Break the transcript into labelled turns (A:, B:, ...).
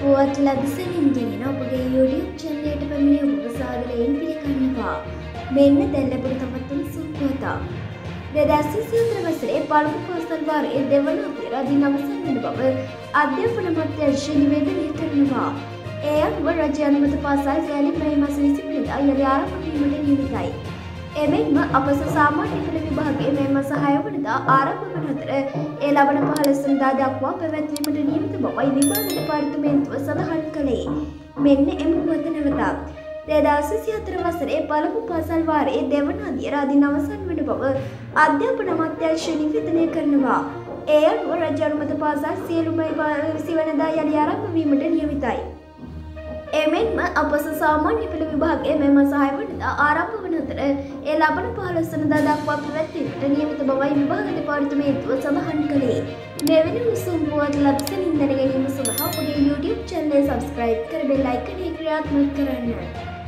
A: පුවත් ලබසනින් ගෙනෙන ඔබගේ YouTube channel එකට පැමිණි ඔබ සාදරයෙන් පිළිගන්නවා. මෙන්න දැන් ලැබුණු තවත් උණුසුම් පුවතක්. 2024 වසරේ පළමු පාසල් වාරයේ දෙවන අතර දින අවසන් වන බව අධ්‍යාපන අමාත්‍යාංශය නිවේදනය කරනවා. ඒ අනුව රජය අනුමත පාසල් සෑලි මේ මාස 20 වෙනිදා යළි ආරම්භ වීමට නියමිතයි. එමෙන්ම අපස සාමාන්‍ය පෙළ විභාගයේ මේ මාස 6 වෙනිදා ආරම්භ වන අතර ඒ ලබන 15 වෙනිදා දක්වා පැවැත්වීමට නියමිත බවයි විභාග දෙපාර්තමේන්තුව සඳහන් කළේ. මෙන්න එම පුවත නැවතත් 2024 වසරේ පළමු පාසල් වාරයේ දෙවන අදියර අදින අවසන් වන බව අධ්‍යාපන අමාත්‍යාංශය නිවේදනය කරනවා. ඒ අනුව රජ අනුමත පාසල් සියලුම 20 වෙනිදා යළි ආරම්භ වීමට නියමිතයි. එමෙන්ම අපස සාමාන්‍ය පෙළ විභාගයේ මේ මාස 6 වෙනිදා ආරම්භ වන අතර ඒ ලබන 15 වෙනිදා දක්වා පැවැත්වීමට නියමිත බවයි විභාග දෙපාර්තමේන්තුව සඳහන් කළේ. මෙවැනි උණුසුම් පුවත් ලබසනින් දැන ගැනීම සඳහා අපගේ YouTube channel එක subscribe කර බෙල් අයිකනය ක්‍රියාත්මක කරන්න.